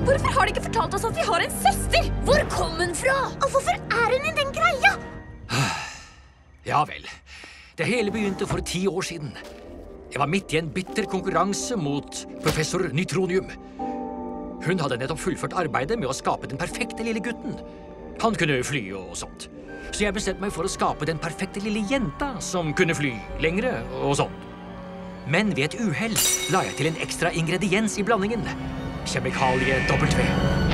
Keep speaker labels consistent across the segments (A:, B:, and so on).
A: Hvorfor har de ikke fortalt oss at vi har en søster? Hvor kom hun fra? Og hvorfor er hun i den greia?
B: Ja vel. Det hele begynte for 10 år siden. Jeg var midt i en bitter konkurranse mot professor Neutronium. Hun hadde nettopp fullført arbeidet med å skape den perfekte lille gutten. Han kunne fly og sånt. Så jeg bestemte meg for å skape den perfekte lille jenta som kunne fly lengre og sånt. Men ved et uhell la jeg til en ekstra ingrediens i blandingen. Kjemikalie W.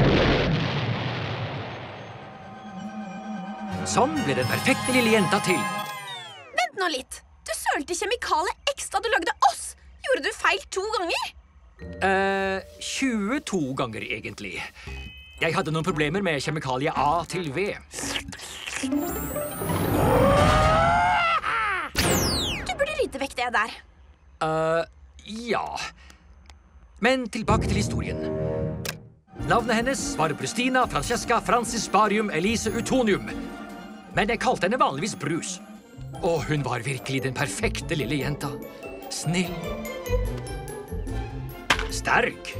B: Sånn ble den perfekte lille jenta til.
A: Vent nå litt. Du sølte kjemikale X da du lagde oss. Gjorde du feil 2 ganger?
B: 22 ganger egentlig. Jeg hadde noen problemer med kjemikalie A til V.
A: Du burde rydde vekk det der.
B: Ja. Men tilbake til historien. Navnet hennes var Brustina Francesca Francis Barium Elise Utonium. Men jeg kalte henne vanligvis Brus. Og hun var virkelig den perfekte lille jenta. Snill. Sterk.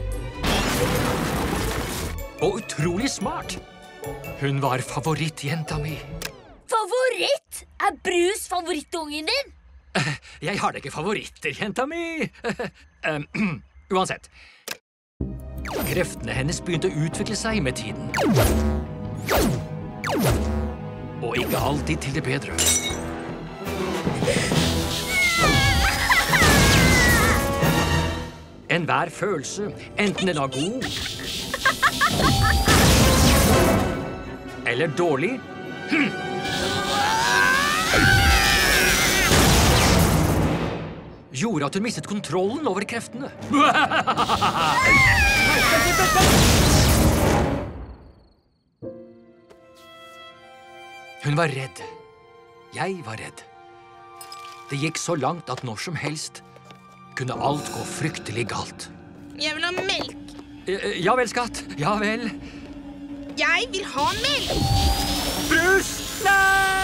B: Og utrolig smart. Hun var favorittjenta mi.
A: Favoritt? Er Brus favorittungen din?
B: Jeg har da ikke favoritter, jenta mi. Uansett. Kreftene hennes begynte å utvikle seg med tiden. Og ikke alltid til det bedre. Enhver følelse, enten den var god eller dårlig, gjorde at hun mistet kontrollen over kreftene. Hun var redd. Jeg var redd. Det gikk så langt at når som helst kunne alt gå fryktelig galt.
C: Jeg vil ha melk.
B: Ja vel, skatt. Ja vel.
C: Jeg vil ha melk.
B: Brus! Nei!